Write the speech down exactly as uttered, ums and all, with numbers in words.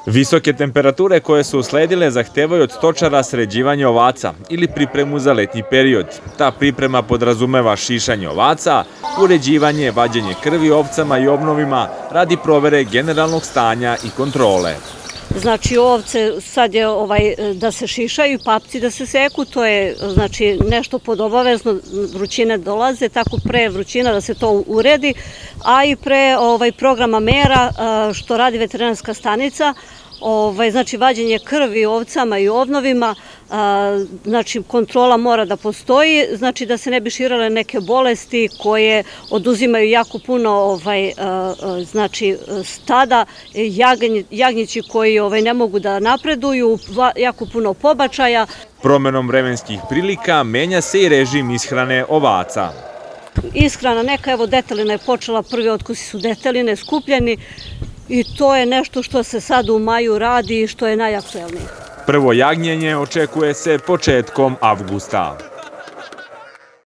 Visoke temperature koje su usledile zahtevaju od stočara sređivanje ovaca ili pripremu za letnji period. Ta priprema podrazumeva šišanje ovaca, uređivanje, vađenje krvi ovcama i ovnovima radi provere generalnog stanja i kontrole. Znači ovce sad je ovaj, da se šišaju, papci da se seku, to je znači nešto podobavezno, vrućine dolaze, tako pre vrućina da se to uredi, a i pre ovaj, programa mera što radi veterinarska stanica, ovaj, znači vađenje krvi ovcama i ovnovima, znači kontrola mora da postoji, znači da se ne bi širale neke bolesti koje oduzimaju jako puno ovaj, znači stada, jagnjeći koji ovaj, ne mogu da napreduju, jako puno pobačaja. Promenom vremenskih prilika menja se i režim ishrane ovaca. Ishrana neka, evo detelina je počela, prvi otkusi su deteline skupljeni i to je nešto što se sad u maju radi i što je najaktuelnije. Prvo jagnjenje očekuje se početkom avgusta.